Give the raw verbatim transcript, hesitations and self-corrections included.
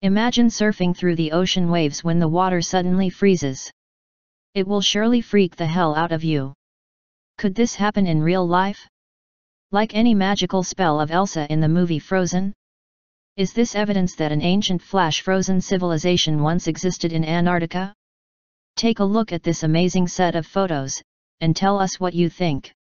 Imagine surfing through the ocean waves when the water suddenly freezes. It will surely freak the hell out of you. Could this happen in real life? Like any magical spell of Elsa in the movie Frozen? Is this evidence that an ancient flash-frozen civilization once existed in Antarctica? Take a look at this amazing set of photos, and tell us what you think.